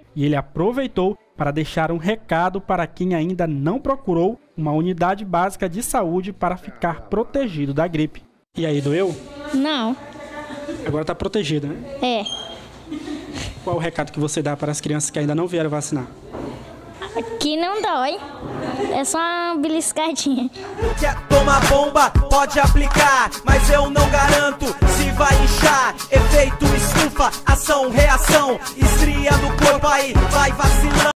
e ele aproveitou para deixar um recado para quem ainda não procurou uma unidade básica de saúde para ficar protegido da gripe. E aí, doeu? Não. Agora está protegido, né? É. Qual o recado que você dá para as crianças que ainda não vieram vacinar? Que não dói. É só uma beliscadinha. Quer tomar bomba? Pode aplicar, mas eu não garanto se vai inchar. Efeito estufa, ação, reação, estria no corpo aí, vai vacilando.